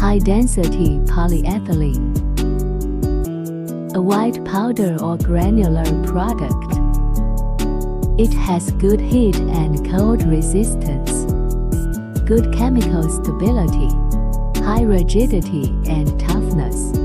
high-density polyethylene. A white powder or granular product. It has good heat and cold resistance, good chemical stability, high rigidity and toughness.